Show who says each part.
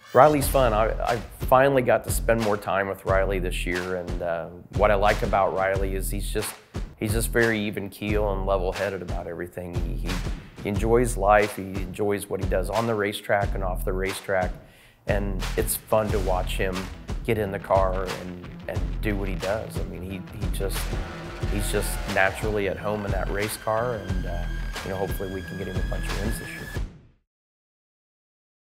Speaker 1: Riley's fun. I finally got to spend more time with Riley this year, and what I like about Riley is he's just very even keel and level-headed about everything. He enjoys life. He enjoys what he does on the racetrack and off the racetrack, and it's fun to watch him get in the car and do what he does. I mean, he's just naturally at home in that race car, and you know, hopefully we can get him a bunch of wins this year.